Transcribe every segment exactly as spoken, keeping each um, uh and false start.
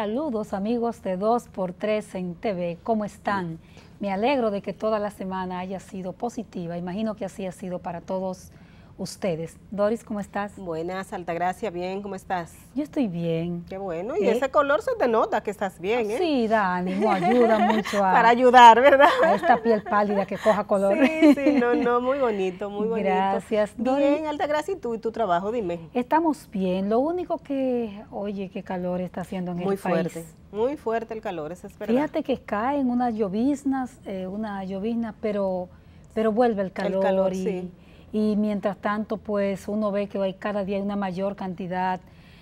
Saludos amigos de dos por tres en T V, ¿cómo están? Me alegro de que toda la semana haya sido positiva, imagino que así ha sido para todos ustedes. Doris, ¿cómo estás? Buenas, Altagracia, bien, ¿cómo estás? Yo estoy bien. Qué bueno, y ¿Eh? ese color se te nota que estás bien, ¿eh? Sí, da ánimo, ayuda mucho a, para ayudar, ¿verdad? a esta piel pálida que coja color. Sí, sí, no, no, muy bonito, muy bonito. Gracias, Doris. Bien, Altagracia, ¿y tú y tu trabajo? Dime. Estamos bien, lo único que, oye, qué calor está haciendo en muy el país. Muy fuerte, muy fuerte el calor, eso es verdad. Fíjate que caen unas lloviznas, eh, una llovizna, pero, pero vuelve el calor. El calor, y, sí. Y mientras tanto, pues uno ve que hay cada día una mayor cantidad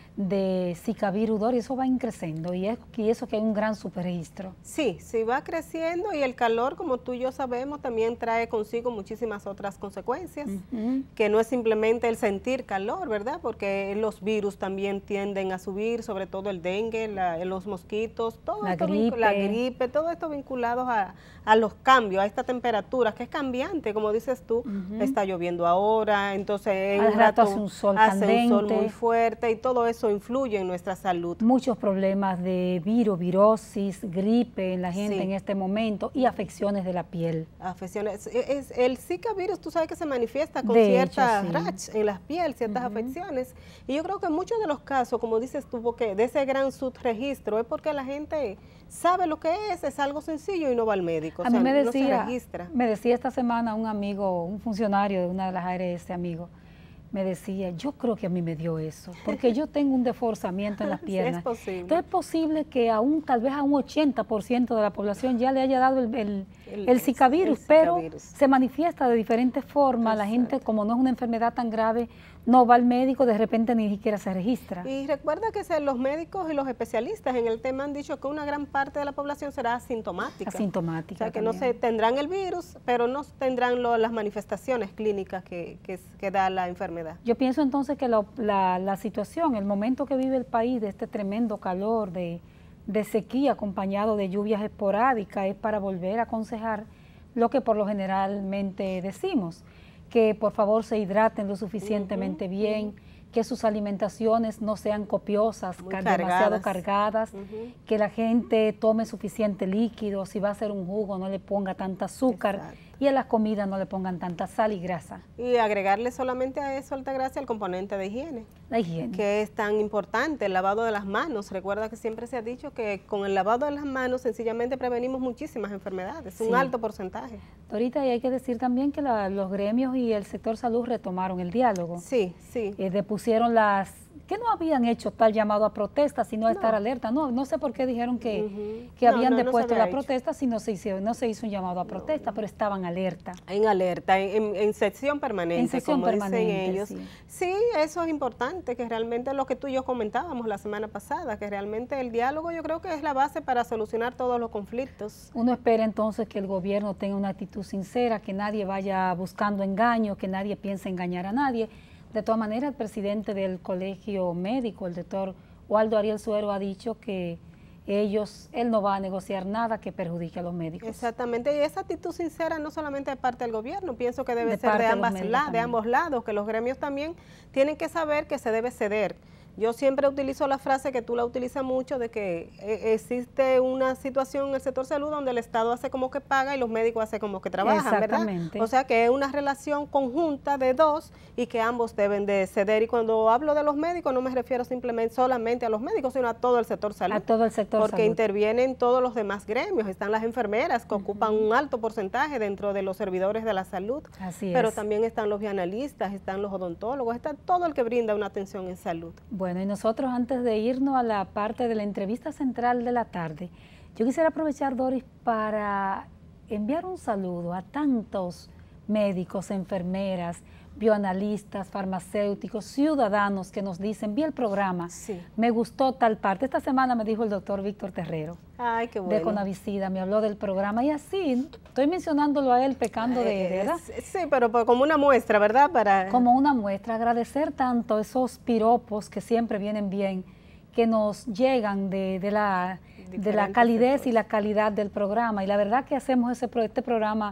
de Zika virus, y eso va creciendo, y, es, y eso que hay un gran subregistro. Sí, sí va creciendo, y el calor, como tú y yo sabemos, también trae consigo muchísimas otras consecuencias, uh-huh. que no es simplemente el sentir calor, ¿verdad? Porque los virus también tienden a subir, sobre todo el dengue, la, los mosquitos, todo la esto, gripe. la gripe, todo esto vinculado a, a los cambios, a esta temperatura, que es cambiante, como dices tú, uh-huh. está lloviendo ahora, entonces en Al un rato rato hace un sol hace candente. un sol muy fuerte, y todo eso influye en nuestra salud. Muchos problemas de virus, virosis, gripe en la gente sí. en este momento, y afecciones de la piel. Afecciones. Es, es, el Zika virus, tú sabes que se manifiesta con de ciertas hecho, sí. rash en la piel, ciertas uh-huh. afecciones, y yo creo que en muchos de los casos, como dices tú, porque de ese gran subregistro, es porque la gente sabe lo que es, es algo sencillo y no va al médico, a o sea, mí me no decía, se registra. Me decía esta semana un amigo, un funcionario de una de las A R S, amigo, me decía, yo creo que a mí me dio eso, porque yo tengo un desforzamiento en las piernas. Sí, es posible. Entonces es posible que a un, tal vez a un ochenta por ciento de la población ya le haya dado el, el, el, el Zika virus, el pero Zika virus. Se manifiesta de diferentes formas. Exacto. La gente, como no es una enfermedad tan grave, no va al médico, de repente ni siquiera se registra. Y recuerda que los médicos y los especialistas en el tema han dicho que una gran parte de la población será asintomática. Asintomática. O sea, que también. no se tendrán el virus, pero no tendrán lo, las manifestaciones clínicas que, que, que da la enfermedad. Yo pienso entonces que la, la, la situación, el momento que vive el país de este tremendo calor, de, de sequía acompañado de lluvias esporádicas, es para volver a aconsejar lo que por lo generalmente decimos, que por favor se hidraten lo suficientemente uh-huh, bien, uh-huh. que sus alimentaciones no sean copiosas, car cargadas. demasiado cargadas, uh-huh. que la gente tome suficiente líquido, si va a hacer un jugo no le ponga tanta azúcar. Exacto. Y a las comidas no le pongan tanta sal y grasa. Y agregarle solamente a eso, Altagracia, el componente de higiene. La higiene. Que es tan importante, el lavado de las manos. Recuerda que siempre se ha dicho que con el lavado de las manos sencillamente prevenimos muchísimas enfermedades, sí. un alto porcentaje. Ahorita y hay que decir también que la, los gremios y el sector salud retomaron el diálogo. Sí, sí. Eh, depusieron las... que no habían hecho tal llamado a protesta, sino a no. estar alerta. No, no sé por qué dijeron que, uh-huh. que habían no, no, depuesto no la hecho. protesta si no se, hizo, no se hizo un llamado a protesta, no. pero estaban alerta. En alerta, en, en sección permanente, en sección como permanente, dicen ellos. Sí. sí, eso es importante, que realmente lo que tú y yo comentábamos la semana pasada, que realmente el diálogo yo creo que es la base para solucionar todos los conflictos. Uno espera entonces que el gobierno tenga una actitud sincera, que nadie vaya buscando engaños, que nadie piense engañar a nadie. De todas maneras, el presidente del colegio médico, el doctor Waldo Ariel Suero, ha dicho que ellos, él no va a negociar nada que perjudique a los médicos. Exactamente, y esa actitud sincera no solamente de parte del gobierno, pienso que debe de ser de, ambas de, la, de ambos lados, que los gremios también tienen que saber que se debe ceder. Yo siempre utilizo la frase que tú la utilizas mucho, de que existe una situación en el sector salud donde el Estado hace como que paga y los médicos hacen como que trabajan, ¿verdad? O sea que es una relación conjunta de dos y que ambos deben de ceder. Y cuando hablo de los médicos no me refiero simplemente solamente a los médicos, sino a todo el sector salud. A todo el sector Porque salud. intervienen todos los demás gremios. Están las enfermeras que uh-huh. ocupan un alto porcentaje dentro de los servidores de la salud. Así Pero es. también están los bienalistas, están los odontólogos, está todo el que brinda una atención en salud. Bueno, y nosotros antes de irnos a la parte de la entrevista central de la tarde, yo quisiera aprovechar, Doris, para enviar un saludo a tantos médicos, enfermeras, bioanalistas, farmacéuticos, ciudadanos que nos dicen, vi el programa, sí. me gustó tal parte. Esta semana me dijo el doctor Víctor Terrero, Ay, qué bueno. de Conavicida, me habló del programa y así, estoy mencionándolo a él pecando de, de ¿verdad? Sí, pero como una muestra, ¿verdad? Para... Como una muestra, agradecer tanto esos piropos que siempre vienen bien, que nos llegan de, de, la, de la calidez sectores. y la calidad del programa. Y la verdad que hacemos ese, este programa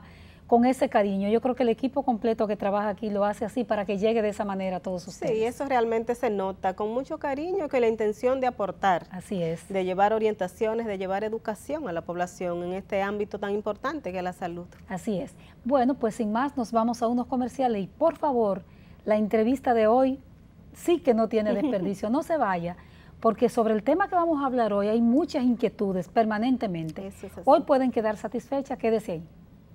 con ese cariño. Yo creo que el equipo completo que trabaja aquí lo hace así para que llegue de esa manera a todos ustedes. Sí, eso realmente se nota, con mucho cariño, que la intención de aportar. Así es. De llevar orientaciones, de llevar educación a la población en este ámbito tan importante que es la salud. Así es. Bueno, pues sin más, nos vamos a unos comerciales y por favor, la entrevista de hoy sí que no tiene desperdicio, no se vaya, porque sobre el tema que vamos a hablar hoy hay muchas inquietudes permanentemente. Eso es así. Hoy pueden quedar satisfechas, quédese ahí.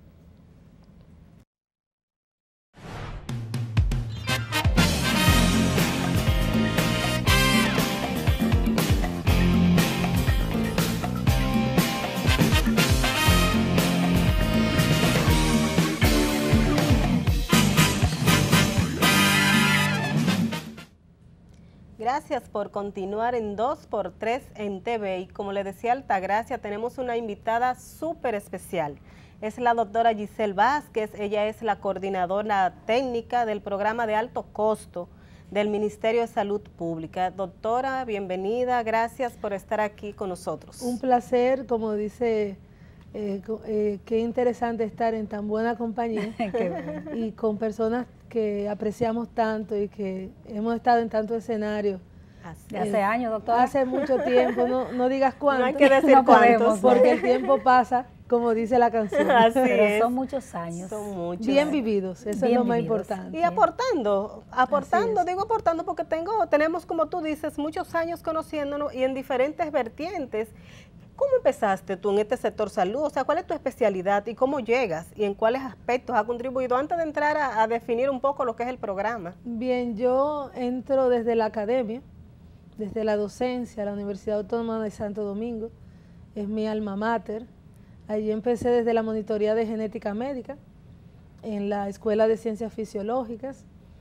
Gracias por continuar en dos por tres en T V y como le decía Altagracia, tenemos una invitada súper especial. Es la doctora Giselle Vázquez, ella es la coordinadora técnica del programa de alto costo del Ministerio de Salud Pública. Doctora, bienvenida, gracias por estar aquí con nosotros. Un placer, como dice, eh, eh, qué interesante estar en tan buena compañía y con personas que apreciamos tanto y que hemos estado en tantos escenarios. De hace eh, años, doctora. Hace mucho tiempo, no, no digas cuánto. No hay que decir no cuántos. Porque el tiempo pasa, como dice la canción. Así Pero es. Son muchos años. Son muchos. Bien vividos, eso Bien es lo más vividos. importante. Y aportando, aportando, digo aportando porque tengo, tenemos, como tú dices, muchos años conociéndonos y en diferentes vertientes. ¿Cómo empezaste tú en este sector salud? O sea, ¿cuál es tu especialidad y cómo llegas? ¿Y en cuáles aspectos ha contribuido antes de entrar a, a definir un poco lo que es el programa? Bien, yo entro desde la academia, desde la docencia, la Universidad Autónoma de Santo Domingo, es mi alma mater. Allí empecé desde la monitoría de genética médica, en la Escuela de Ciencias Fisiológicas.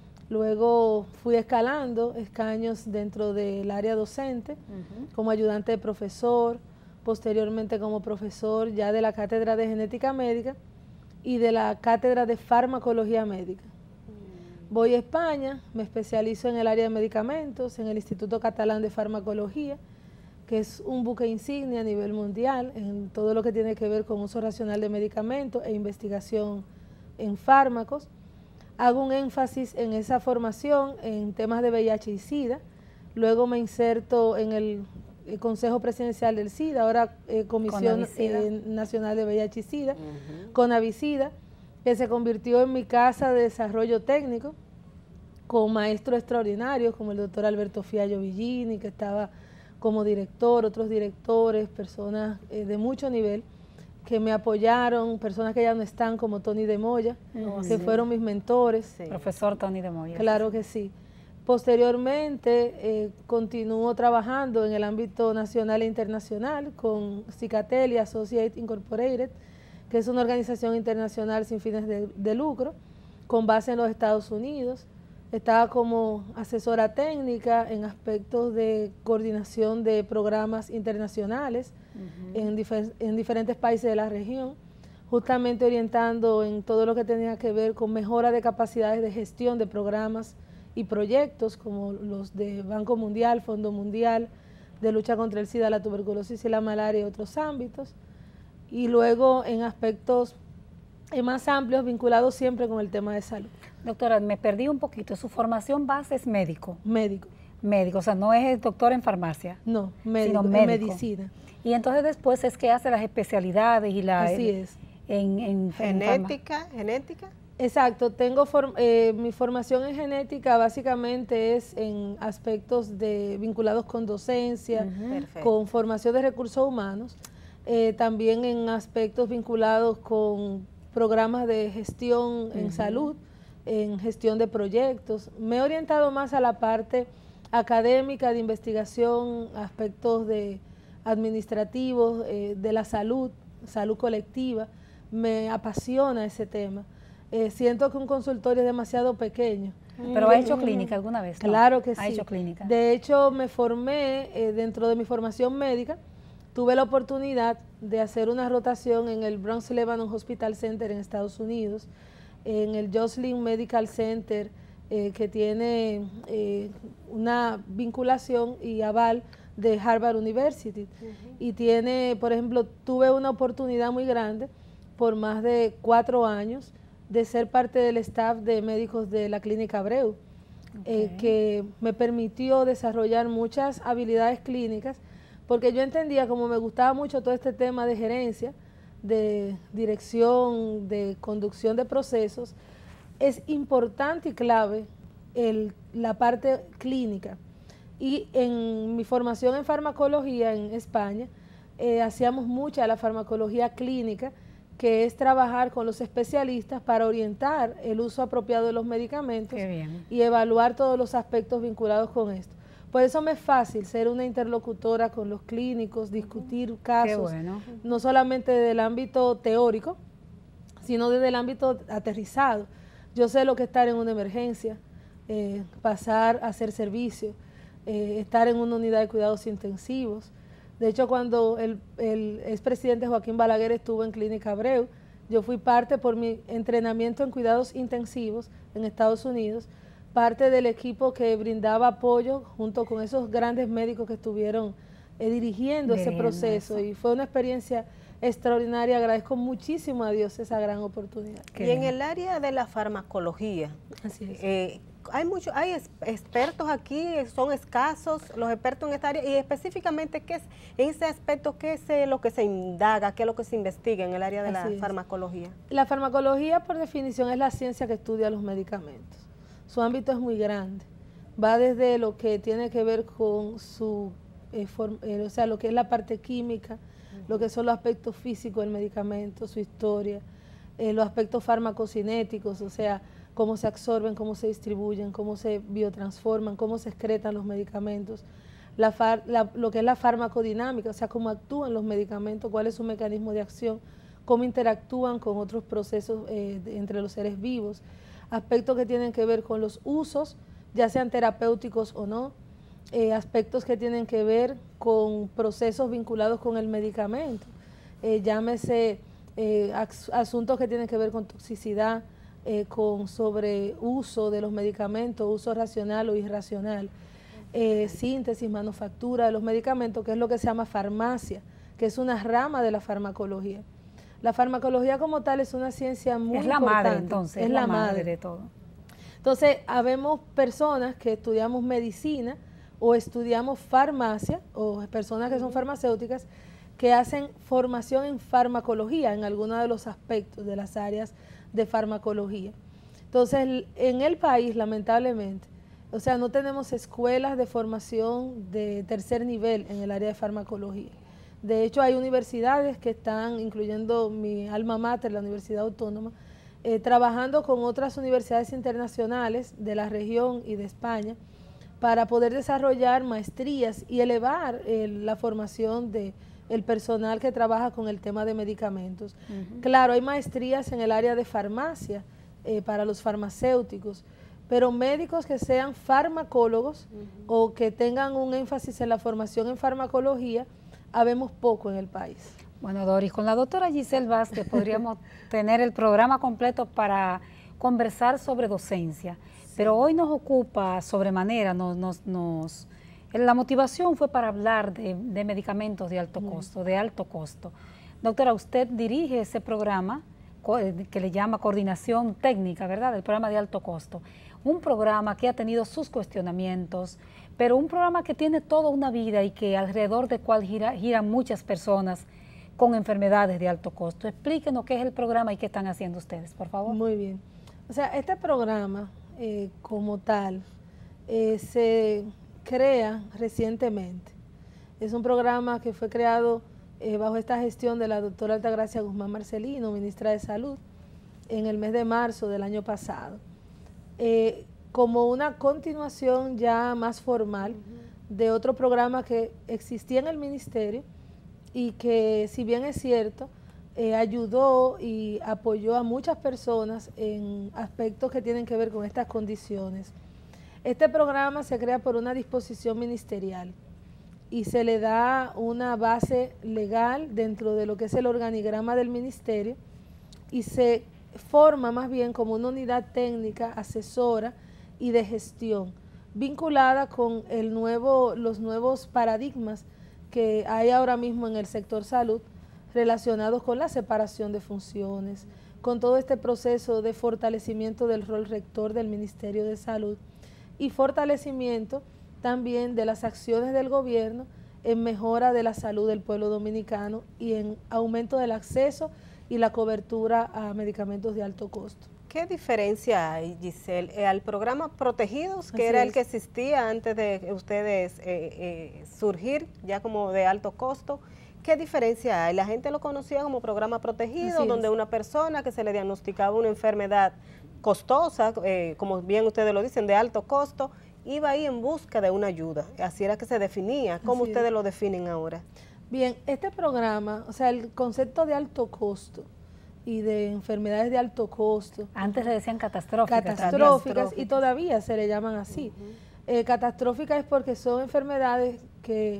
Luego fui escalando escaños dentro del área docente, uh-huh. como ayudante de profesor, posteriormente como profesor ya de la Cátedra de Genética Médica y de la Cátedra de Farmacología Médica. Voy a España, me especializo en el área de medicamentos, en el Instituto Catalán de Farmacología, que es un buque insignia a nivel mundial en todo lo que tiene que ver con uso racional de medicamentos e investigación en fármacos. Hago un énfasis en esa formación en temas de V I H y SIDA, luego me inserto en el el Consejo Presidencial del SIDA, ahora eh, Comisión eh, Nacional de V I H y SIDA, uh-huh. CONAVISIDA, que se convirtió en mi casa de desarrollo técnico, con maestros extraordinarios como el doctor Alberto Fiallo Villini, que estaba como director, otros directores, personas eh, de mucho nivel, que me apoyaron, personas que ya no están como Tony de Moya, uh-huh. que sí. fueron mis mentores. Sí. Profesor Tony de Moya. Claro que sí. Posteriormente, eh, continúo trabajando en el ámbito nacional e internacional con Cicatel y Associates Incorporated, que es una organización internacional sin fines de, de lucro, con base en los Estados Unidos. Estaba como asesora técnica en aspectos de coordinación de programas internacionales uh-huh. en, difer en diferentes países de la región, justamente orientando en todo lo que tenía que ver con mejora de capacidades de gestión de programas y proyectos como los de Banco Mundial, Fondo Mundial, de lucha contra el SIDA, la tuberculosis y la malaria y otros ámbitos. Y luego en aspectos más amplios vinculados siempre con el tema de salud. Doctora, me perdí un poquito. ¿Su formación base es médico? Médico. Médico, o sea, no es doctor en farmacia. No, médico, sino médico. En medicina. Y entonces después es que hace las especialidades y la... Así en, es. En, en, genética, en genética. Exacto, tengo form, eh, mi formación en genética básicamente es en aspectos de vinculados con docencia, uh-huh. con formación de recursos humanos, eh, también en aspectos vinculados con programas de gestión en uh-huh. salud, en gestión de proyectos. Me he orientado más a la parte académica, de investigación, aspectos de administrativos, eh, de la salud, salud colectiva. Me apasiona ese tema. Eh, siento que un consultorio es demasiado pequeño. ¿Pero ha hecho clínica alguna vez? ¿No? Claro que sí. Ha hecho clínica. De hecho, me formé eh, dentro de mi formación médica. Tuve la oportunidad de hacer una rotación en el Bronx Lebanon Hospital Center en Estados Unidos, en el Joslin Medical Center, eh, que tiene eh, una vinculación y aval de Harvard University. Uh-huh. Y tiene, por ejemplo, tuve una oportunidad muy grande por más de cuatro años de ser parte del staff de médicos de la Clínica Abreu, okay. eh, que me permitió desarrollar muchas habilidades clínicas, porque yo entendía, como me gustaba mucho todo este tema de gerencia, de dirección, de conducción de procesos, es importante y clave el, la parte clínica. Y en mi formación en farmacología en España, eh, hacíamos mucha la farmacología clínica, que es trabajar con los especialistas para orientar el uso apropiado de los medicamentos y evaluar todos los aspectos vinculados con esto. Por eso me es fácil ser una interlocutora con los clínicos, discutir uh-huh. casos, bueno. no solamente desde el ámbito teórico, sino desde el ámbito aterrizado. Yo sé lo que es estar en una emergencia, eh, pasar a hacer servicio, eh, estar en una unidad de cuidados intensivos. De hecho, cuando el, el expresidente Joaquín Balaguer estuvo en Clínica Abreu, yo fui parte por mi entrenamiento en cuidados intensivos en Estados Unidos, parte del equipo que brindaba apoyo junto con esos grandes médicos que estuvieron eh, dirigiendo Bien, ese proceso. Eso. Y fue una experiencia extraordinaria. Agradezco muchísimo a Dios esa gran oportunidad. Y en el área de la farmacología, Así es. Eh, hay muchos, hay expertos aquí, son escasos los expertos en esta área, y específicamente qué es, en ese aspecto, qué es lo que se indaga, qué es lo que se investiga en el área de Así la es. farmacología. La farmacología, por definición, es la ciencia que estudia los medicamentos. Su ámbito es muy grande, va desde lo que tiene que ver con su, eh, form, eh, o sea, lo que es la parte química, uh-huh. lo que son los aspectos físicos del medicamento, su historia, eh, los aspectos farmacocinéticos, o sea, cómo se absorben, cómo se distribuyen, cómo se biotransforman, cómo se excretan los medicamentos, la far, la, lo que es la farmacodinámica, o sea, cómo actúan los medicamentos, cuál es su mecanismo de acción, cómo interactúan con otros procesos eh, de, entre los seres vivos, aspectos que tienen que ver con los usos, ya sean terapéuticos o no, eh, aspectos que tienen que ver con procesos vinculados con el medicamento, eh, llámese eh, asuntos que tienen que ver con toxicidad, Eh, con sobreuso de los medicamentos, uso racional o irracional, eh, síntesis, manufactura de los medicamentos, que es lo que se llama farmacia, que es una rama de la farmacología. La farmacología como tal es una ciencia muy importante. Es la importante. madre, entonces, es, es la, la madre. madre de todo. Entonces, habemos personas que estudiamos medicina o estudiamos farmacia, o personas que son farmacéuticas, que hacen formación en farmacología, en algunos de los aspectos de las áreas de farmacología. Entonces, en el país, lamentablemente, o sea, no tenemos escuelas de formación de tercer nivel en el área de farmacología. De hecho, hay universidades que están, incluyendo mi alma mater, la Universidad Autónoma, eh, trabajando con otras universidades internacionales de la región y de España para poder desarrollar maestrías y elevar eh, la formación de el personal que trabaja con el tema de medicamentos. Uh-huh. Claro, hay maestrías en el área de farmacia eh, para los farmacéuticos, pero médicos que sean farmacólogos uh-huh. o que tengan un énfasis en la formación en farmacología, habemos poco en el país. Bueno, Doris, con la doctora Giselle Vázquez podríamos tener el programa completo para conversar sobre docencia, sí. pero hoy nos ocupa sobremanera, nos... nos, nos La motivación fue para hablar de, de medicamentos de alto costo, de alto costo. Doctora, usted dirige ese programa que le llama Coordinación Técnica, ¿verdad? El programa de alto costo. Un programa que ha tenido sus cuestionamientos, pero un programa que tiene toda una vida y que alrededor del cual gira, giran muchas personas con enfermedades de alto costo. Explíquenos qué es el programa y qué están haciendo ustedes, por favor. Muy bien. O sea, este programa eh, como tal eh, se... crea recientemente. Es un programa que fue creado eh, bajo esta gestión de la doctora Altagracia Guzmán Marcelino, ministra de Salud, en el mes de marzo del año pasado, eh, como una continuación ya más formal uh-huh. de otro programa que existía en el ministerio y que, si bien es cierto, eh, ayudó y apoyó a muchas personas en aspectos que tienen que ver con estas condiciones. Este programa se crea por una disposición ministerial y se le da una base legal dentro de lo que es el organigrama del ministerio y se forma más bien como una unidad técnica, asesora y de gestión, vinculada con el nuevo, los nuevos paradigmas que hay ahora mismo en el sector salud relacionados con la separación de funciones, con todo este proceso de fortalecimiento del rol rector del Ministerio de Salud y fortalecimiento también de las acciones del gobierno en mejora de la salud del pueblo dominicano y en aumento del acceso y la cobertura a medicamentos de alto costo. ¿Qué diferencia hay, Giselle, eh, al programa Protegidos, que Así era es. el que existía antes de ustedes eh, eh, surgir, ya como de alto costo? ¿Qué diferencia hay? La gente lo conocía como programa Protegido, Así donde es. una persona que se le diagnosticaba una enfermedad costosa, eh, como bien ustedes lo dicen, de alto costo, iba ahí en busca de una ayuda. Así era que se definía. ¿Cómo Así ustedes es. lo definen ahora? Bien, este programa, o sea, el concepto de alto costo y de enfermedades de alto costo, Antes le decían catastróficas. catastróficas, y todavía se le llaman así. Uh-huh. eh, catastróficas es porque son enfermedades que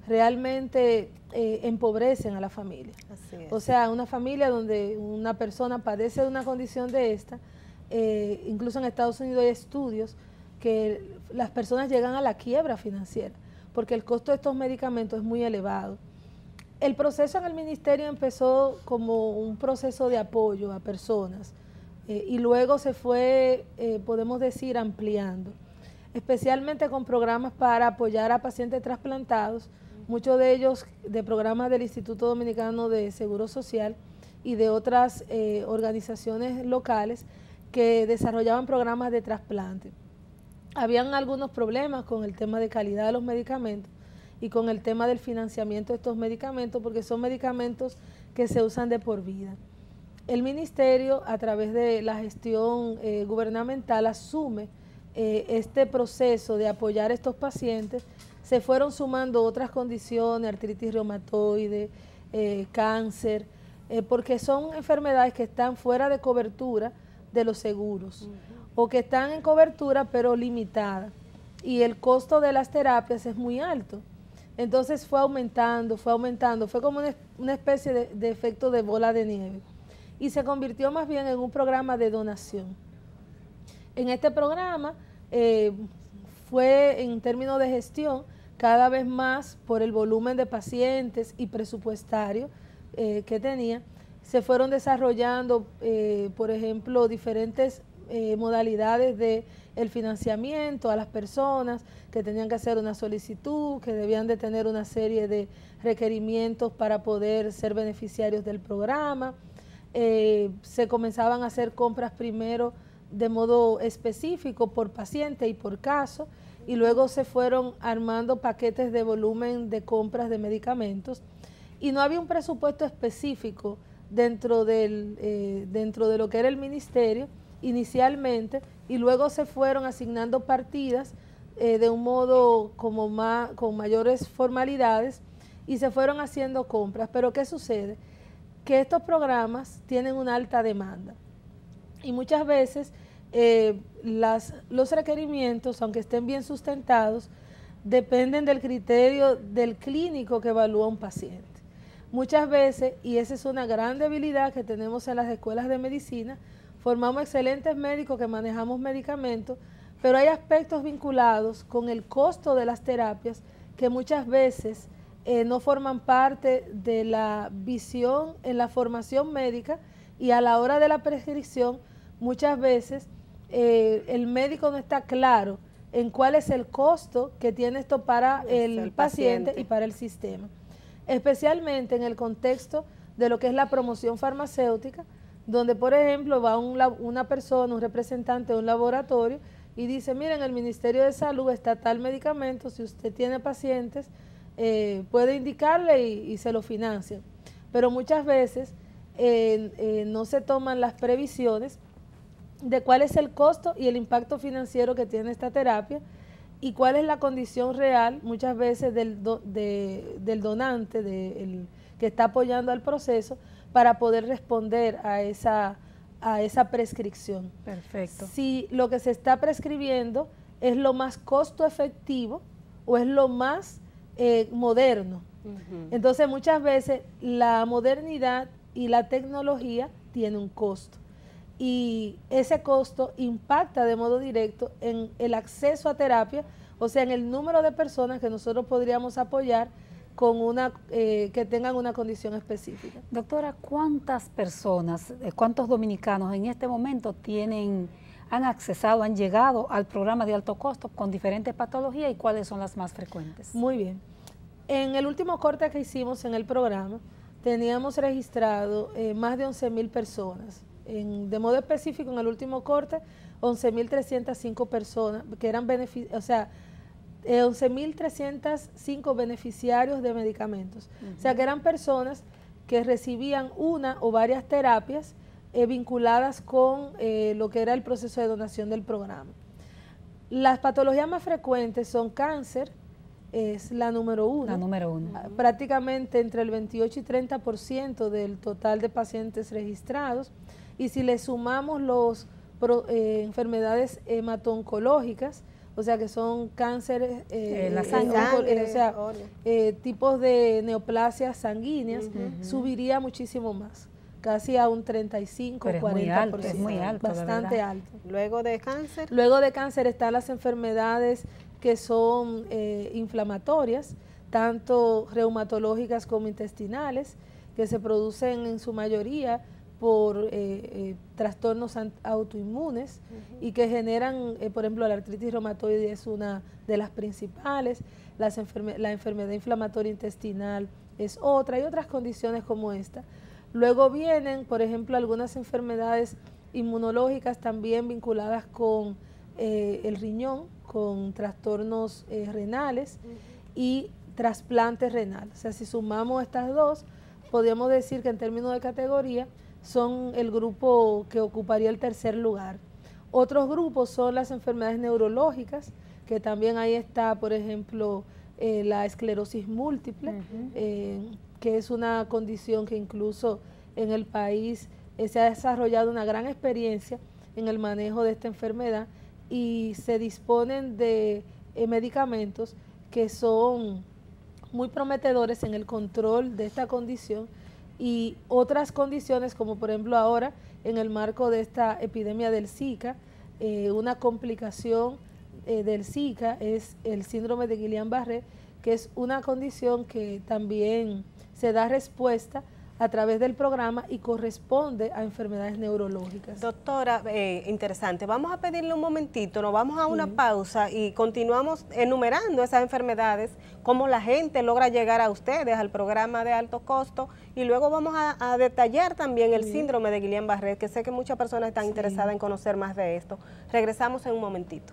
realmente eh, empobrecen a la familia. Así es. O sea, una familia donde una persona padece de una condición de esta, eh, incluso en Estados Unidos hay estudios que las personas llegan a la quiebra financiera porque el costo de estos medicamentos es muy elevado. El proceso en el ministerio empezó como un proceso de apoyo a personas eh, y luego se fue, eh, podemos decir, ampliando, especialmente con programas para apoyar a pacientes trasplantados, muchos de ellos de programas del Instituto Dominicano de Seguro Social y de otras eh, organizaciones locales que desarrollaban programas de trasplante. Habían algunos problemas con el tema de calidad de los medicamentos y con el tema del financiamiento de estos medicamentos, porque son medicamentos que se usan de por vida. El ministerio, a través de la gestión eh, gubernamental, asume eh, este proceso de apoyar a estos pacientes. Se fueron sumando otras condiciones, artritis reumatoide, eh, cáncer, eh, porque son enfermedades que están fuera de cobertura de los seguros, uh-huh, o que están en cobertura pero limitada, y el costo de las terapias es muy alto. Entonces fue aumentando, fue aumentando, fue como una, una especie de, de efecto de bola de nieve y se convirtió más bien en un programa de donación. En este programa eh, fue en términos de gestión cada vez más por el volumen de pacientes y presupuestario eh, que tenía, se fueron desarrollando, eh, por ejemplo, diferentes eh, modalidades de el financiamiento a las personas que tenían que hacer una solicitud, que debían de tener una serie de requerimientos para poder ser beneficiarios del programa. Eh, se comenzaban a hacer compras primero de modo específico por paciente y por caso, y luego se fueron armando paquetes de volumen de compras de medicamentos, y no había un presupuesto específico dentro, del, eh, dentro de lo que era el ministerio inicialmente, y luego se fueron asignando partidas eh, de un modo como más, con mayores formalidades, y se fueron haciendo compras. Pero ¿qué sucede? Que estos programas tienen una alta demanda y muchas veces eh, las, los requerimientos, aunque estén bien sustentados, dependen del criterio del clínico que evalúa un paciente. Muchas veces, y esa es una gran debilidad que tenemos en las escuelas de medicina, formamos excelentes médicos que manejamos medicamentos, pero hay aspectos vinculados con el costo de las terapias que muchas veces eh, no forman parte de la visión en la formación médica, y a la hora de la prescripción muchas veces eh, el médico no está claro en cuál es el costo que tiene esto para el, el paciente, paciente y para el sistema, especialmente en el contexto de lo que es la promoción farmacéutica, donde por ejemplo va un, una persona, un representante de un laboratorio y dice, miren, el Ministerio de Salud está tal medicamento, si usted tiene pacientes eh, puede indicarle y, y se lo financian, pero muchas veces eh, eh, no se toman las previsiones de cuál es el costo y el impacto financiero que tiene esta terapia y cuál es la condición real muchas veces del, do, de, del donante de el, que está apoyando al proceso para poder responder a esa, a esa prescripción. Perfecto. Si lo que se está prescribiendo es lo más costo efectivo o es lo más eh, moderno. Uh-huh. Entonces muchas veces la modernidad y la tecnología tiene un costo, y ese costo impacta de modo directo en el acceso a terapia, o sea, en el número de personas que nosotros podríamos apoyar con una eh, que tengan una condición específica. Doctora, ¿cuántas personas, eh, cuántos dominicanos en este momento tienen, han accesado, han llegado al programa de alto costo con diferentes patologías y cuáles son las más frecuentes? Muy bien. En el último corte que hicimos en el programa, teníamos registrado eh, más de once mil personas. En, de modo específico, en el último corte, once mil trescientas cinco personas que eran beneficiarios, o sea, eh, once mil trescientos cinco beneficiarios de medicamentos. Uh-huh. O sea, que eran personas que recibían una o varias terapias eh, vinculadas con eh, lo que era el proceso de donación del programa. Las patologías más frecuentes son cáncer, es la número uno. La número uno. Prácticamente entre el veintiocho y treinta por ciento del total de pacientes registrados. Y si le sumamos los pro, eh, enfermedades hemato-oncológicas, o sea que son cánceres, eh, eh, la eh, sangre, o sea, eh, tipos de neoplasias sanguíneas, uh-huh. subiría muchísimo más, casi a un treinta y cinco, cuarenta por ciento. Es muy alto, bastante alto. Luego de cáncer. Luego de cáncer están las enfermedades que son eh, inflamatorias, tanto reumatológicas como intestinales, que se producen en su mayoría por eh, eh, trastornos autoinmunes uh-huh. y que generan, eh, por ejemplo, la artritis reumatoide es una de las principales, las enferme la enfermedad inflamatoria intestinal es otra, y otras condiciones como esta. Luego vienen, por ejemplo, algunas enfermedades inmunológicas también vinculadas con eh, el riñón, con trastornos eh, renales uh-huh. y trasplantes renales. O sea, si sumamos estas dos, podríamos decir que en términos de categoría son el grupo que ocuparía el tercer lugar. Otros grupos son las enfermedades neurológicas, que también ahí está, por ejemplo, eh, la esclerosis múltiple, uh-huh. eh, que es una condición que incluso en el país eh, se ha desarrollado una gran experiencia en el manejo de esta enfermedad y se disponen de eh, medicamentos que son muy prometedores en el control de esta condición y otras condiciones como por ejemplo ahora en el marco de esta epidemia del Zika, eh, una complicación eh, del Zika es el síndrome de Guillain-Barré, que es una condición que también se da respuesta a través del programa y corresponde a enfermedades neurológicas. Doctora, eh, interesante. Vamos a pedirle un momentito, nos vamos a una sí. pausa y continuamos enumerando esas enfermedades, cómo la gente logra llegar a ustedes al programa de alto costo y luego vamos a, a detallar también el sí. síndrome de Guillain-Barré, que sé que muchas personas están sí. interesadas en conocer más de esto. Regresamos en un momentito.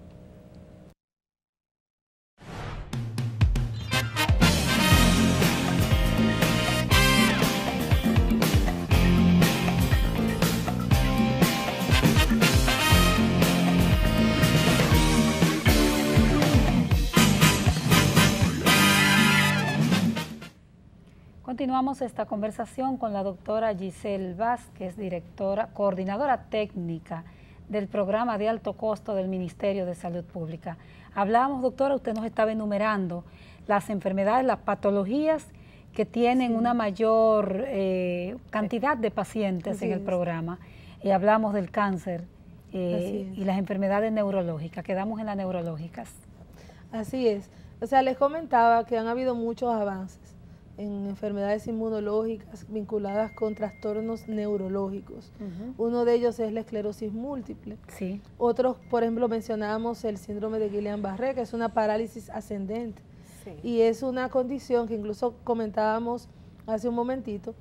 Continuamos esta conversación con la doctora Giselle Vázquez, directora, coordinadora técnica del programa de alto costo del Ministerio de Salud Pública. Hablábamos, doctora, usted nos estaba enumerando las enfermedades, las patologías que tienen sí. una mayor eh, cantidad de pacientes Así en el es. programa. Y hablamos del cáncer eh, y las enfermedades neurológicas. Quedamos en las neurológicas. Así es. O sea, les comentaba que han habido muchos avances en enfermedades inmunológicas vinculadas con trastornos neurológicos. Uh-huh. Uno de ellos es la esclerosis múltiple. Sí. Otros, por ejemplo, mencionábamos el síndrome de Guillain-Barré, que es una parálisis ascendente. Sí. Y es una condición que incluso comentábamos hace un momentito,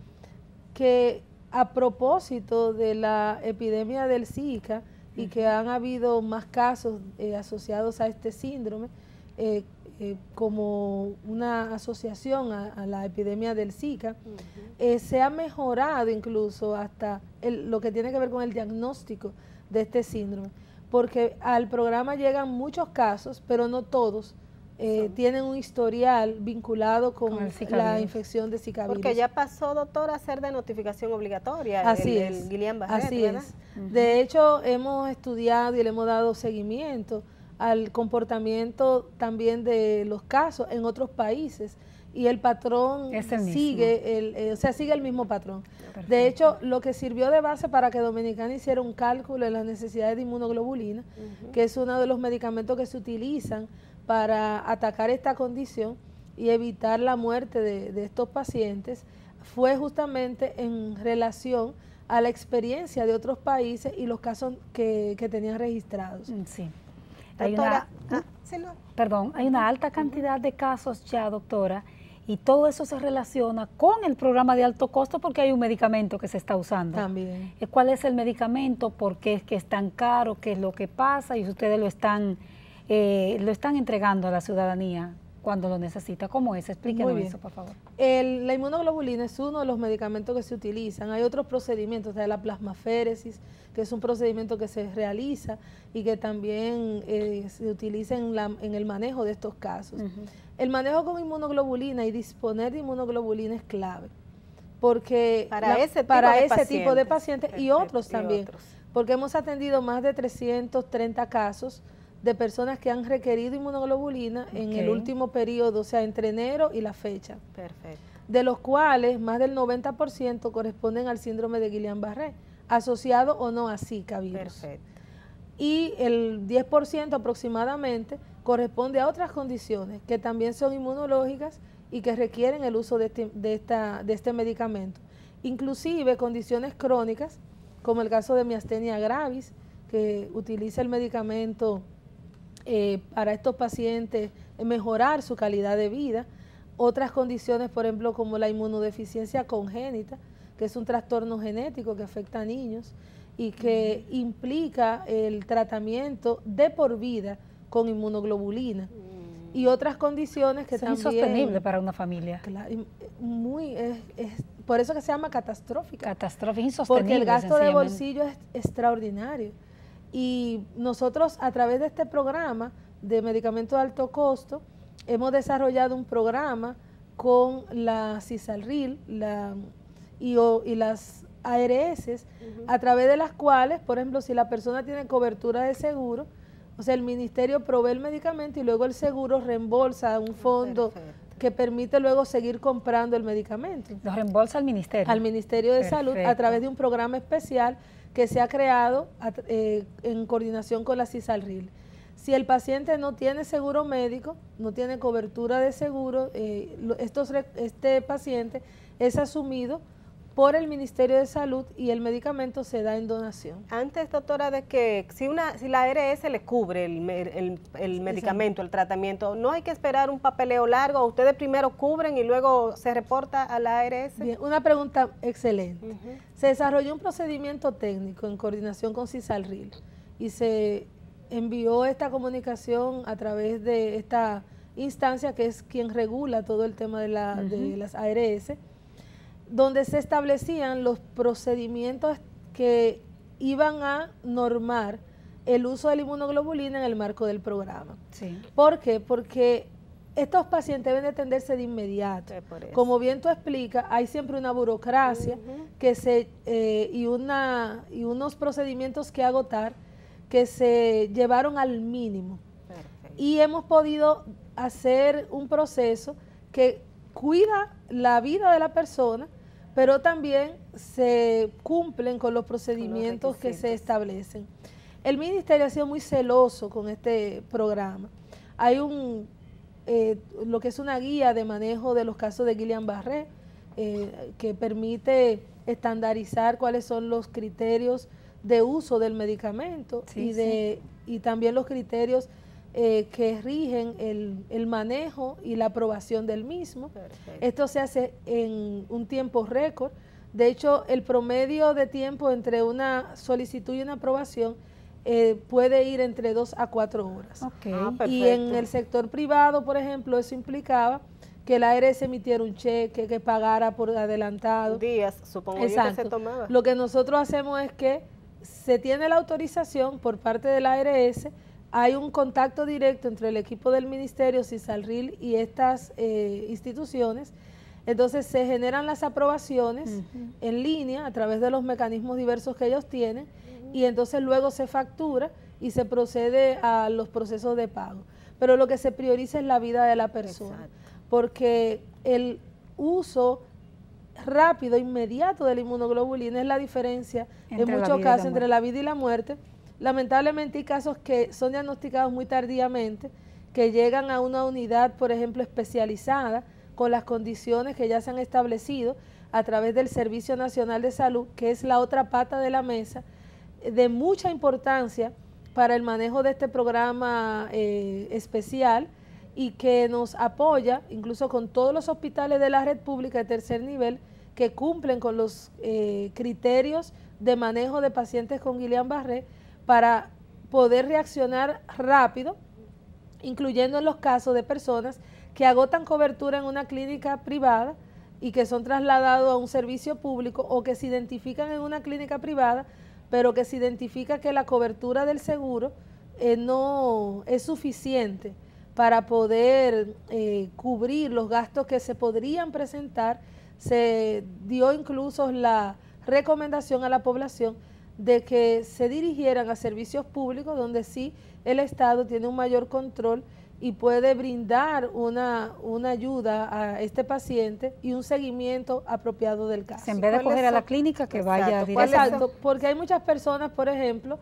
que a propósito de la epidemia del Zika y uh-huh. que han habido más casos eh, asociados a este síndrome, eh, Eh, como una asociación a, a la epidemia del Zika, uh-huh. eh, se ha mejorado incluso hasta el, lo que tiene que ver con el diagnóstico de este síndrome, porque al programa llegan muchos casos, pero no todos eh, sí. tienen un historial vinculado con, con la infección de Zika virus. Porque ya pasó, doctora, a ser de notificación obligatoria así el, es, el Guillain-Barré, así ¿verdad? es. Uh-huh. De hecho, hemos estudiado y le hemos dado seguimiento al comportamiento también de los casos en otros países y el patrón es el sigue el, eh, o sea, sigue el mismo patrón. Perfecto. De hecho, lo que sirvió de base para que Dominicana hiciera un cálculo en las necesidades de inmunoglobulina, uh-huh. que es uno de los medicamentos que se utilizan para atacar esta condición, y evitar la muerte de, de estos pacientes fue justamente en relación a la experiencia de otros países y los casos que, que tenían registrados. Sí. Hay Doctora, una, ah, sí, no. perdón, hay una alta cantidad de casos ya, doctora, y todo eso se relaciona con el programa de alto costo porque hay un medicamento que se está usando. También. ¿Cuál es el medicamento? ¿Por qué es que es tan caro? ¿Qué es lo que pasa? Y ustedes lo están, eh, lo están entregando a la ciudadanía cuando lo necesita. ¿Cómo es? Explíquenos eso, por favor. El, la inmunoglobulina es uno de los medicamentos que se utilizan. Hay otros procedimientos, o sea, la plasmaféresis, que es un procedimiento que se realiza y que también eh, se utiliza en, la, en el manejo de estos casos. Uh-huh. El manejo con inmunoglobulina y disponer de inmunoglobulina es clave, porque para la, ese, tipo, para de ese tipo de pacientes y otros y también, otros. Porque hemos atendido más de trescientos treinta casos de personas que han requerido inmunoglobulina okay. en el último periodo, o sea, entre enero y la fecha. Perfecto. De los cuales más del noventa por ciento corresponden al síndrome de Guillain-Barré, asociado o no a Zika virus. Perfecto. Y el diez por ciento aproximadamente corresponde a otras condiciones que también son inmunológicas y que requieren el uso de este, de esta, de este medicamento. Inclusive condiciones crónicas, como el caso de miastenia gravis, que utiliza el medicamento Eh, para estos pacientes mejorar su calidad de vida. Otras condiciones, por ejemplo, como la inmunodeficiencia congénita, que es un trastorno genético que afecta a niños y que mm. implica el tratamiento de por vida con inmunoglobulina. Mm. Y otras condiciones que es también... Es insostenible para una familia. Claro, muy, es, es, por eso que se llama catastrófica. Catastrófica, insostenible. Porque el gasto de bolsillo es extraordinario. Y nosotros a través de este programa de medicamentos de alto costo hemos desarrollado un programa con la Cisalril la, y, o, y las A R S, uh-huh. a través de las cuales, por ejemplo, si la persona tiene cobertura de seguro, o sea, el ministerio provee el medicamento y luego el seguro reembolsa un fondo Perfecto. que permite luego seguir comprando el medicamento. ¿Lo reembolsa al ministerio? Al Ministerio de Perfecto. Salud a través de un programa especial que se ha creado eh, en coordinación con la Cisalril. Si el paciente no tiene seguro médico, no tiene cobertura de seguro, eh, estos, este paciente es asumido por el Ministerio de Salud y el medicamento se da en donación. Antes, doctora, de que si una si la A R S le cubre el, el, el medicamento, el tratamiento, ¿no hay que esperar un papeleo largo? ¿Ustedes primero cubren y luego se reporta a la A R S? Bien, una pregunta excelente. Uh-huh. Se desarrolló un procedimiento técnico en coordinación con Cisalril y se envió esta comunicación a través de esta instancia que es quien regula todo el tema de, la, uh-huh. de las A R S, donde se establecían los procedimientos que iban a normar el uso de la inmunoglobulina en el marco del programa. Sí. ¿Por qué? Porque estos pacientes deben de atenderse de inmediato. Como bien tú explicas, hay siempre una burocracia uh-huh. que se eh, y, una, y unos procedimientos que agotar que se llevaron al mínimo. Perfecto. Y hemos podido hacer un proceso que cuida la vida de la persona, pero también se cumplen con los procedimientos que se establecen. El ministerio ha sido muy celoso con este programa. Hay un, eh, lo que es una guía de manejo de los casos de Guillain-Barré, eh, que permite estandarizar cuáles son los criterios de uso del medicamento sí, y, de, sí. y también los criterios Eh, que rigen el, el manejo y la aprobación del mismo. Perfecto. Esto se hace en un tiempo récord. De hecho, el promedio de tiempo entre una solicitud y una aprobación eh, puede ir entre dos a cuatro horas. Okay. Ah, y en el sector privado, por ejemplo, eso implicaba que la A R S emitiera un cheque, que pagara por adelantado. Días, supongo yo que se tomaba. Lo que nosotros hacemos es que se tiene la autorización por parte de la A R S. Hay un contacto directo entre el equipo del ministerio, Cisalril y estas eh, instituciones. Entonces se generan las aprobaciones uh-huh. en línea a través de los mecanismos diversos que ellos tienen uh-huh. y entonces luego se factura y se procede a los procesos de pago. Pero lo que se prioriza es la vida de la persona, Exacto. porque el uso rápido, inmediato de la inmunoglobulina es la diferencia entre en muchos casos entre la vida y la muerte. Lamentablemente hay casos que son diagnosticados muy tardíamente, que llegan a una unidad, por ejemplo, especializada, con las condiciones que ya se han establecido a través del Servicio Nacional de Salud, que es la otra pata de la mesa, de mucha importancia para el manejo de este programa eh, especial y que nos apoya, incluso con todos los hospitales de la red pública de tercer nivel, que cumplen con los eh, criterios de manejo de pacientes con Guillain-Barré para poder reaccionar rápido, incluyendo en los casos de personas que agotan cobertura en una clínica privada y que son trasladados a un servicio público o que se identifican en una clínica privada, pero que se identifica que la cobertura del seguro eh, no es suficiente para poder eh, cubrir los gastos que se podrían presentar. Se dio incluso la recomendación a la población de que se dirigieran a servicios públicos donde sí el Estado tiene un mayor control y puede brindar una, una ayuda a este paciente y un seguimiento apropiado del caso. En vez de coger a la clínica, que vaya directamente. Exacto, porque hay muchas personas, por ejemplo,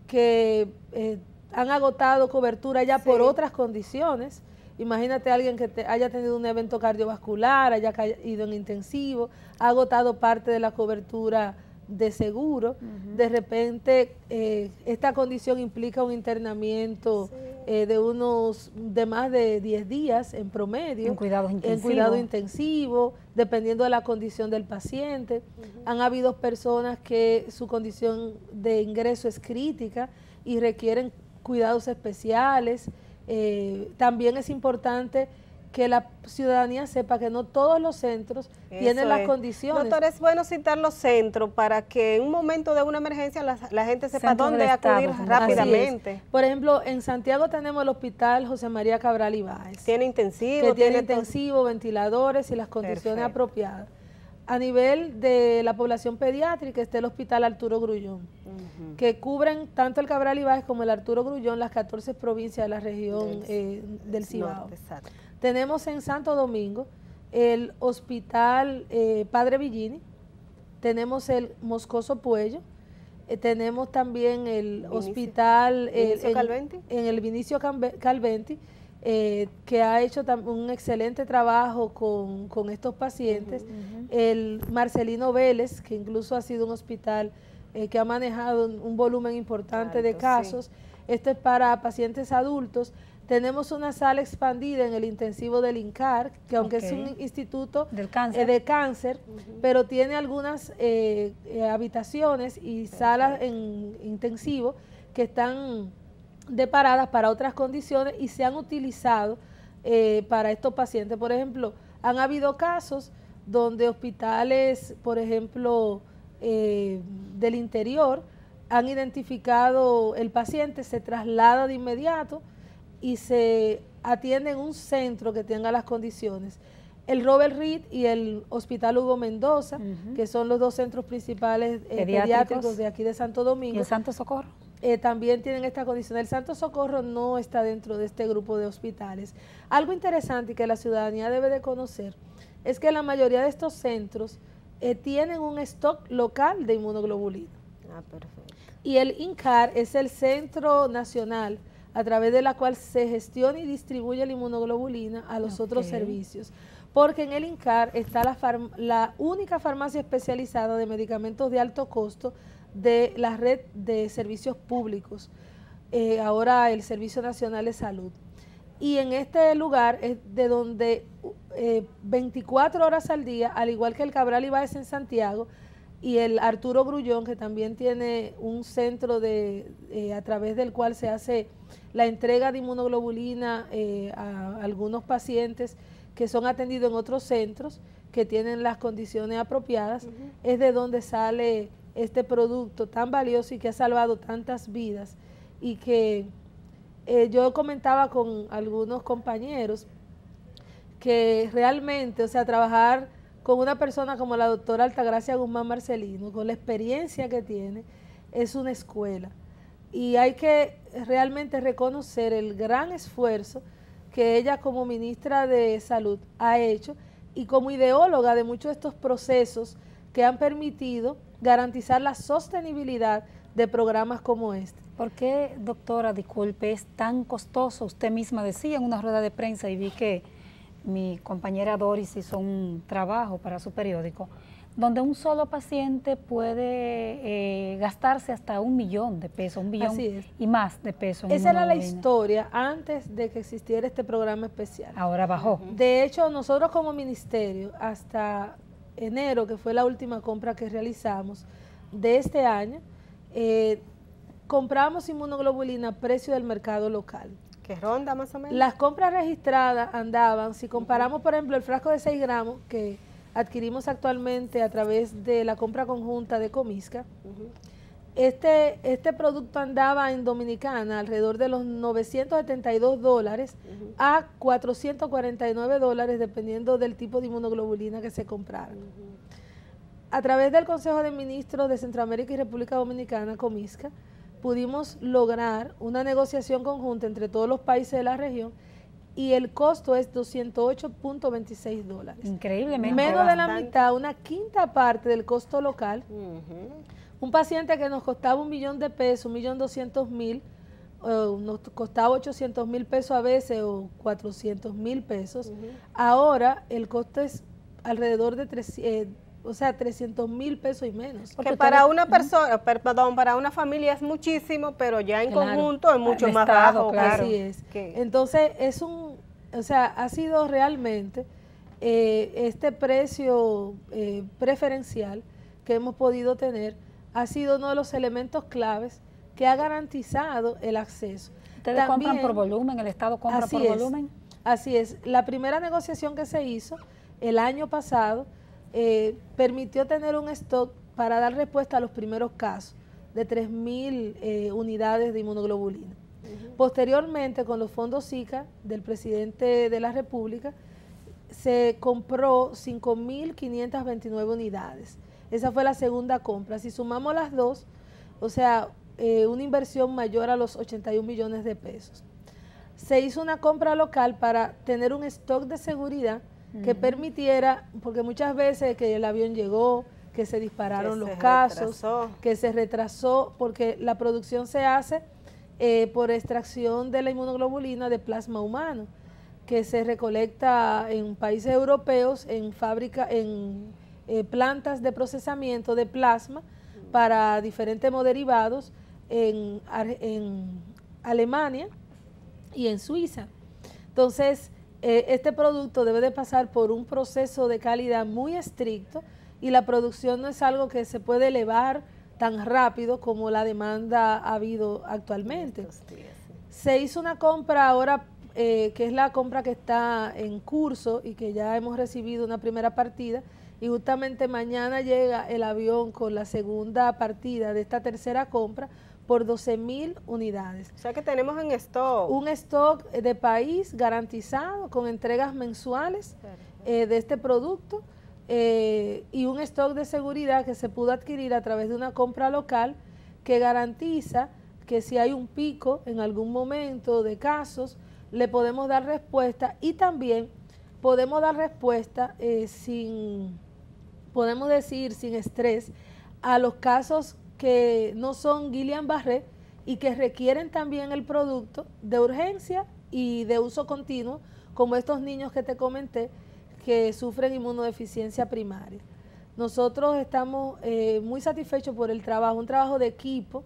que eh, han agotado cobertura ya sí. por otras condiciones. Imagínate a alguien que te haya tenido un evento cardiovascular, haya ido en intensivo, ha agotado parte de la cobertura de seguro, uh-huh. de repente eh, esta condición implica un internamiento sí. eh, de unos, de más de diez días en promedio, en cuidado intensivo, en cuidado intensivo dependiendo de la condición del paciente. Uh-huh. Han habido personas que su condición de ingreso es crítica y requieren cuidados especiales. Eh, también es importante que la ciudadanía sepa que no todos los centros Eso tienen las es. condiciones. Doctor, es bueno citar los centros para que en un momento de una emergencia la, la gente sepa Centro dónde acudir estado, rápidamente. Por ejemplo, en Santiago tenemos el Hospital José María Cabral Ibáez. Tiene intensivo. Que tiene, tiene intensivo, ventiladores y las condiciones Perfecto. apropiadas. A nivel de la población pediátrica está el Hospital Arturo Grullón, uh-huh. que cubren tanto el Cabral Ibáez como el Arturo Grullón, las catorce provincias de la región del, eh, del Cibao. No, Tenemos en Santo Domingo el Hospital eh, Padre Villini, tenemos el Moscoso Puello, eh, tenemos también el Vinicio, Hospital eh, Vinicio Calventi. En, en el Vinicio Calventi, eh, que ha hecho un excelente trabajo con, con estos pacientes, uh-huh. el Marcelino Vélez, que incluso ha sido un hospital eh, que ha manejado un, un volumen importante Alto, de casos. Sí. Esto es para pacientes adultos. Tenemos una sala expandida en el intensivo del INCAR, que aunque okay. es un instituto del cáncer, eh, de cáncer uh-huh. pero tiene algunas eh, eh, habitaciones y Perfecto. salas en intensivo que están deparadas para otras condiciones y se han utilizado eh, para estos pacientes. Por ejemplo, han habido casos donde hospitales, por ejemplo, eh, del interior, han identificado el paciente, se traslada de inmediato y se atiende en un centro que tenga las condiciones. El Robert Reed y el Hospital Hugo Mendoza, uh-huh. que son los dos centros principales eh, pediátricos. pediátricos de aquí de Santo Domingo. ¿Y el Santo Socorro? Eh, también tienen esta condición. El Santo Socorro no está dentro de este grupo de hospitales. Algo interesante y que la ciudadanía debe de conocer es que la mayoría de estos centros eh, tienen un stock local de inmunoglobulina. Ah, perfecto. Y el INCAR es el Centro Nacional a través de la cual se gestiona y distribuye la inmunoglobulina a los okay. otros servicios. Porque en el INCAR está la, la única farmacia especializada de medicamentos de alto costo de la red de servicios públicos, eh, ahora el Servicio Nacional de Salud. Y en este lugar es de donde eh, veinticuatro horas al día, al igual que el Cabral Ibáez en Santiago y el Arturo Grullón, que también tiene un centro de, eh, a través del cual se hace la entrega de inmunoglobulina eh, a algunos pacientes que son atendidos en otros centros que tienen las condiciones apropiadas, uh-huh. es de donde sale este producto tan valioso y que ha salvado tantas vidas. Y que eh, yo comentaba con algunos compañeros que realmente, o sea, trabajar con una persona como la doctora Altagracia Guzmán Marcelino, con la experiencia que tiene, es una escuela. Y hay que realmente reconocer el gran esfuerzo que ella como ministra de Salud ha hecho y como ideóloga de muchos de estos procesos que han permitido garantizar la sostenibilidad de programas como este. ¿Por qué, doctora, disculpe, es tan costoso? Usted misma decía en una rueda de prensa, y vi que mi compañera Doris hizo un trabajo para su periódico, donde un solo paciente puede eh, gastarse hasta un millón de pesos, un millón y más de pesos. Esa era la historia antes de que existiera este programa especial. Ahora bajó. De hecho, nosotros como ministerio, hasta enero, que fue la última compra que realizamos de este año, eh, compramos inmunoglobulina a precio del mercado local. ¿Qué ronda más o menos? Las compras registradas andaban, si comparamos por ejemplo el frasco de seis gramos que adquirimos actualmente a través de la compra conjunta de Comisca, uh-huh. este, este producto andaba en Dominicana alrededor de los novecientos setenta y dos dólares uh-huh. a cuatrocientos cuarenta y nueve dólares dependiendo del tipo de inmunoglobulina que se comprara. Uh-huh. A través del Consejo de Ministros de Centroamérica y República Dominicana, Comisca, pudimos lograr una negociación conjunta entre todos los países de la región y el costo es doscientos ocho punto veintiséis dólares. Increíblemente. Menos de la mitad, una quinta parte del costo local. Uh-huh. Un paciente que nos costaba un millón de pesos, un millón doscientos mil, uh, nos costaba ochocientos mil pesos a veces o cuatrocientos mil pesos. Uh-huh. Ahora el costo es alrededor de tres, eh, o sea, trescientos mil pesos y menos. Que para una persona, per, perdón, para una familia es muchísimo, pero ya en claro. conjunto es mucho el más estado, bajo. Claro. Así es. ¿Qué? Entonces, es un, o sea, ha sido realmente eh, este precio eh, preferencial que hemos podido tener, ha sido uno de los elementos claves que ha garantizado el acceso. ¿Ustedes También, compran por volumen? ¿El Estado compra por es, volumen? Así es. La primera negociación que se hizo el año pasado Eh, permitió tener un stock para dar respuesta a los primeros casos de tres mil eh, unidades de inmunoglobulina. Uh-huh. Posteriormente, con los fondos SICA del presidente de la República, se compró cinco mil quinientas veintinueve unidades. Esa fue la segunda compra. Si sumamos las dos, o sea, eh, una inversión mayor a los ochenta y un millones de pesos. Se hizo una compra local para tener un stock de seguridad que permitiera, porque muchas veces que el avión llegó, que se dispararon los casos, retrasó. que se retrasó, porque la producción se hace eh, por extracción de la inmunoglobulina de plasma humano, que se recolecta en países europeos, en fábrica, en eh, plantas de procesamiento de plasma para diferentes hemoderivados en, en Alemania y en Suiza. Entonces, Eh, este producto debe de pasar por un proceso de calidad muy estricto y la producción no es algo que se puede elevar tan rápido como la demanda ha habido actualmente. Se hizo una compra ahora, eh, que es la compra que está en curso y que ya hemos recibido una primera partida, y justamente mañana llega el avión con la segunda partida de esta tercera compra por doce mil unidades. O sea que tenemos en stock. Un stock de país garantizado con entregas mensuales eh, de este producto eh, y un stock de seguridad que se pudo adquirir a través de una compra local que garantiza que si hay un pico en algún momento de casos, le podemos dar respuesta y también podemos dar respuesta eh, sin, podemos decir, sin estrés a los casos que no son Guillain-Barré y que requieren también el producto de urgencia y de uso continuo, como estos niños que te comenté que sufren inmunodeficiencia primaria. Nosotros estamos eh, muy satisfechos por el trabajo, un trabajo de equipo,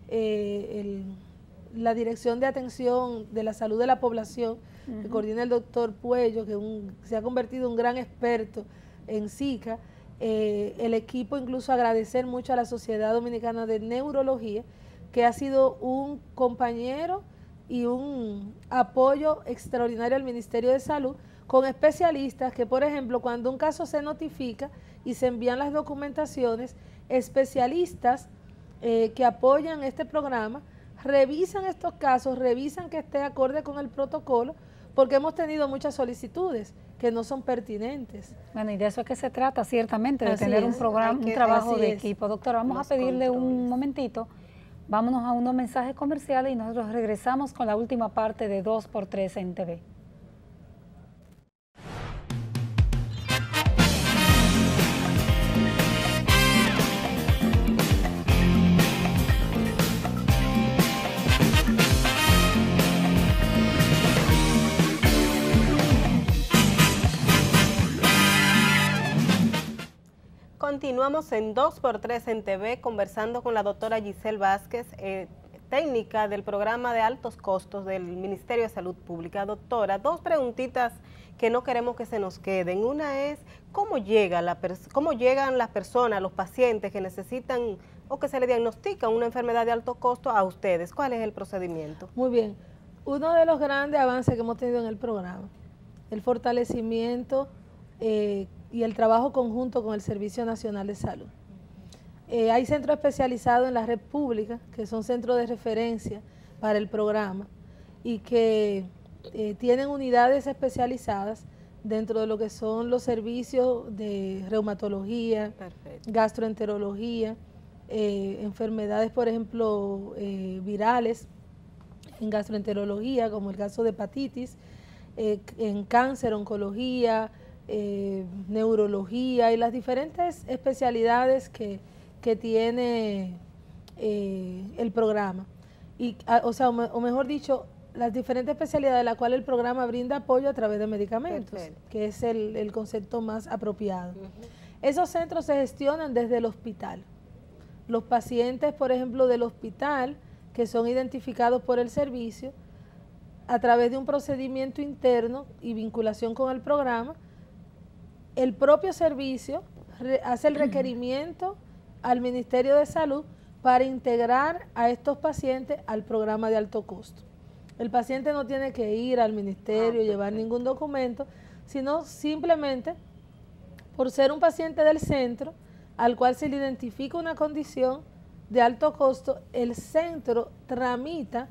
eh, el, la Dirección de Atención de la Salud de la Población, uh-huh. que coordina el doctor Puello, que un, se ha convertido en un gran experto en Zika. Eh, el equipo, incluso agradecer mucho a la Sociedad Dominicana de Neurología, que ha sido un compañero y un apoyo extraordinario al Ministerio de Salud, con especialistas que, por ejemplo, cuando un caso se notifica y se envían las documentaciones, especialistas eh, que apoyan este programa, revisan estos casos, revisan que esté acorde con el protocolo, porque hemos tenido muchas solicitudes que no son pertinentes. Bueno, y de eso es que se trata, ciertamente, de así tener es. un programa, que, un trabajo de es. equipo. Doctora, vamos Los a pedirle controles. un momentito, vámonos a unos mensajes comerciales y nosotros regresamos con la última parte de dos por tres en T V. continuamos en dos por tres en T V conversando con la doctora Giselle Vázquez, eh, técnica del programa de altos costos del Ministerio de Salud Pública. Doctora, dos preguntitas que no queremos que se nos queden. Una es, ¿cómo, llega la cómo llegan las personas, los pacientes que necesitan o que se le diagnostica una enfermedad de alto costo a ustedes? ¿Cuál es el procedimiento? Muy bien. Uno de los grandes avances que hemos tenido en el programa, el fortalecimiento eh, y el trabajo conjunto con el Servicio Nacional de Salud. Eh, hay centros especializados en la red pública, que son centros de referencia para el programa y que eh, tienen unidades especializadas dentro de lo que son los servicios de reumatología, Perfecto. gastroenterología, eh, enfermedades, por ejemplo, eh, virales, en gastroenterología, como el caso de hepatitis, eh, en cáncer, oncología, eh, neurología y las diferentes especialidades que, que tiene eh, el programa. Y, a, o sea, o, me, o mejor dicho, las diferentes especialidades a las cuales el programa brinda apoyo a través de medicamentos, Perfecto. que es el, el concepto más apropiado. Uh-huh. Esos centros se gestionan desde el hospital. Los pacientes, por ejemplo, del hospital, que son identificados por el servicio, a través de un procedimiento interno y vinculación con el programa, el propio servicio re, hace el requerimiento al Ministerio de Salud para integrar a estos pacientes al programa de alto costo. El paciente no tiene que ir al ministerio, ah, llevar ningún documento, sino simplemente por ser un paciente del centro al cual se le identifica una condición de alto costo, el centro tramita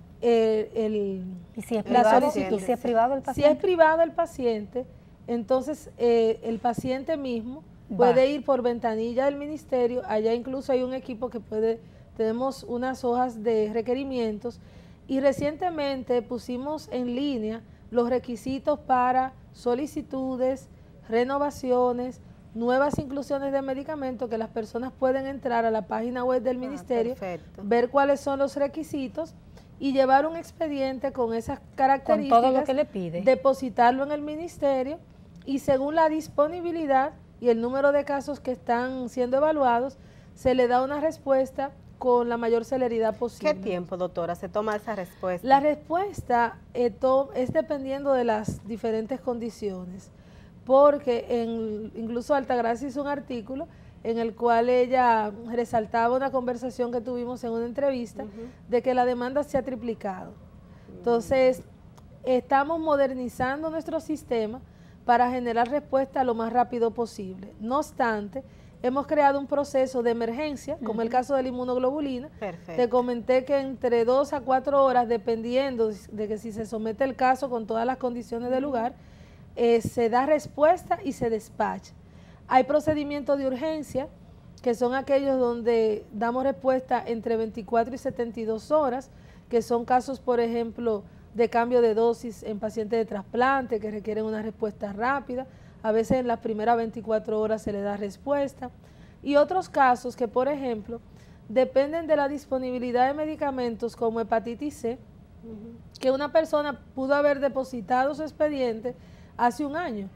eh, el, ¿Y si es la privado, solicitud. ¿Y si es privado el paciente? Si es privado el paciente, entonces eh, el paciente mismo Va. puede ir por ventanilla del ministerio. Allá incluso hay un equipo que puede, tenemos unas hojas de requerimientos y recientemente pusimos en línea los requisitos para solicitudes, renovaciones, nuevas inclusiones de medicamentos, que las personas pueden entrar a la página web del ah, ministerio, perfecto. ver cuáles son los requisitos y llevar un expediente con esas características, con todo lo que le pide, depositarlo en el ministerio y según la disponibilidad y el número de casos que están siendo evaluados, se le da una respuesta con la mayor celeridad posible. ¿Qué tiempo, doctora, se toma esa respuesta? La respuesta eh, to, es dependiendo de las diferentes condiciones. Porque en, incluso Altagracia hizo un artículo en el cual ella resaltaba una conversación que tuvimos en una entrevista uh-huh. de que la demanda se ha triplicado. Uh-huh. Entonces, estamos modernizando nuestro sistema para generar respuesta lo más rápido posible. No obstante, hemos creado un proceso de emergencia, como uh-huh. el caso de la inmunoglobulina. Perfecto. Te comenté que entre dos a cuatro horas, dependiendo de que si se somete el caso con todas las condiciones del lugar, Eh, se da respuesta y se despacha. Hay procedimientos de urgencia, que son aquellos donde damos respuesta entre veinticuatro y setenta y dos horas, que son casos, por ejemplo, de cambio de dosis en pacientes de trasplante, que requieren una respuesta rápida. A veces en las primeras veinticuatro horas se le da respuesta. Y otros casos que, por ejemplo, dependen de la disponibilidad de medicamentos como hepatitis C, uh-huh. que una persona pudo haber depositado su expediente hace un año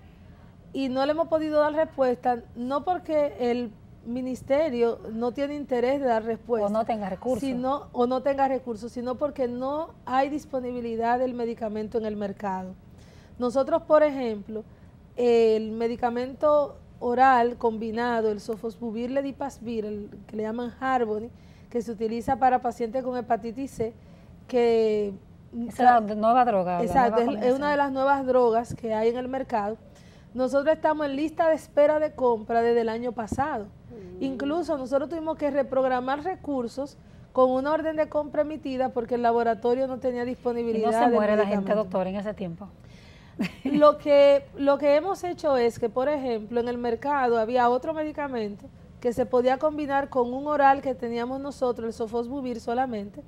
y no le hemos podido dar respuesta, no porque el ministerio no tiene interés de dar respuesta o no tenga recursos, sino, o no tenga recursos, sino porque no hay disponibilidad del medicamento en el mercado. Nosotros, por ejemplo, el medicamento oral combinado, el sofosbuvir ledipasvir, el que le llaman Harvoni, que se utiliza para pacientes con hepatitis C, que es la nueva droga. Exacto, nueva es una de las nuevas drogas que hay en el mercado. Nosotros estamos en lista de espera de compra desde el año pasado. Mm. Incluso nosotros tuvimos que reprogramar recursos con una orden de compra emitida porque el laboratorio no tenía disponibilidad. Y no se muere la gente, doctor, en ese tiempo. Lo que, lo que hemos hecho es que, por ejemplo, en el mercado había otro medicamento que se podía combinar con un oral que teníamos nosotros, el sofosbuvir solamente,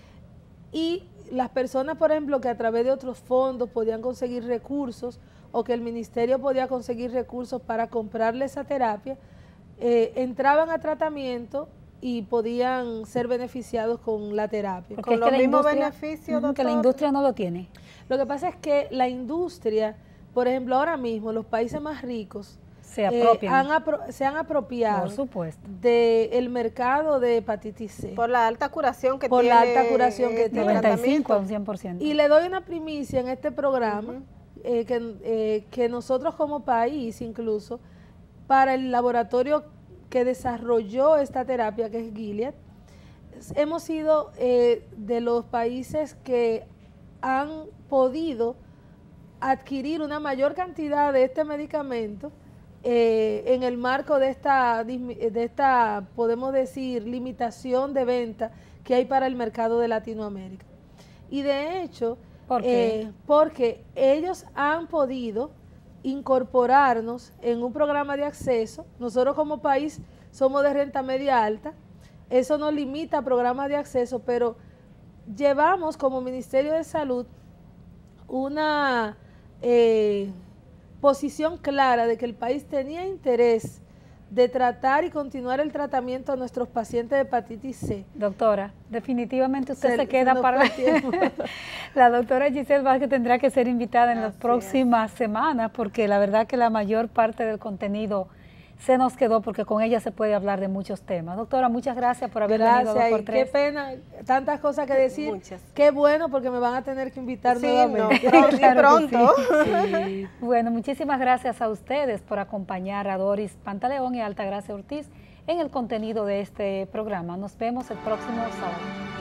y las personas, por ejemplo, que a través de otros fondos podían conseguir recursos o que el ministerio podía conseguir recursos para comprarle esa terapia, eh, entraban a tratamiento y podían ser beneficiados con la terapia. Porque con es los mismos beneficios, doctor, que la industria no lo tiene. Lo que pasa es que la industria, por ejemplo, ahora mismo los países más ricos se, eh, han apro se han apropiado, por supuesto, del mercado de hepatitis C. Por la alta curación que por tiene. Por la alta curación que tiene. noventa y cinco a un cien por ciento. Y le doy una primicia en este programa, uh-huh. eh, que, eh, que nosotros como país incluso, para el laboratorio que desarrolló esta terapia, que es Gilead, hemos sido eh, de los países que han podido adquirir una mayor cantidad de este medicamento eh, en el marco de esta, de esta, podemos decir, limitación de venta que hay para el mercado de Latinoamérica. Y de hecho, ¿por qué? Eh, porque ellos han podido incorporarnos en un programa de acceso. Nosotros como país somos de renta media alta, eso nos limita a programas de acceso, pero llevamos como Ministerio de Salud una eh, posición clara de que el país tenía interés de tratar y continuar el tratamiento a nuestros pacientes de hepatitis C. Doctora, definitivamente usted se, se queda se para la doctora Giselle Vázquez tendrá que ser invitada en Así las próximas es. semanas, porque la verdad que la mayor parte del contenido se nos quedó, porque con ella se puede hablar de muchos temas. Doctora, muchas gracias por haber gracias, venido a dos por tres. Qué pena, tantas cosas que decir. Muchas. Qué bueno, porque me van a tener que invitar sí, nuevamente. No, pronto, claro pronto. Sí. Sí. Bueno, muchísimas gracias a ustedes por acompañar a Doris Pantaleón y Altagracia Ortiz en el contenido de este programa. Nos vemos el próximo sábado.